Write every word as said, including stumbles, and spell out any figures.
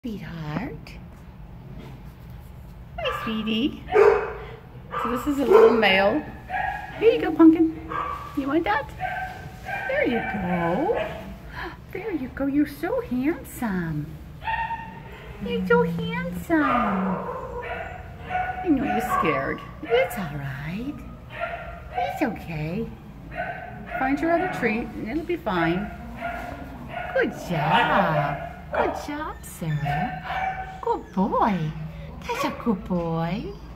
Sweetheart. Hi, sweetie. So this is a little male. Here you go, Pumpkin. You want that? There you go. There you go. You're so handsome. You're so handsome. I know you're scared. It's all right. It's okay. Find your other treat and it'll be fine. Good job. Good job, sir. Good boy. That's a good boy.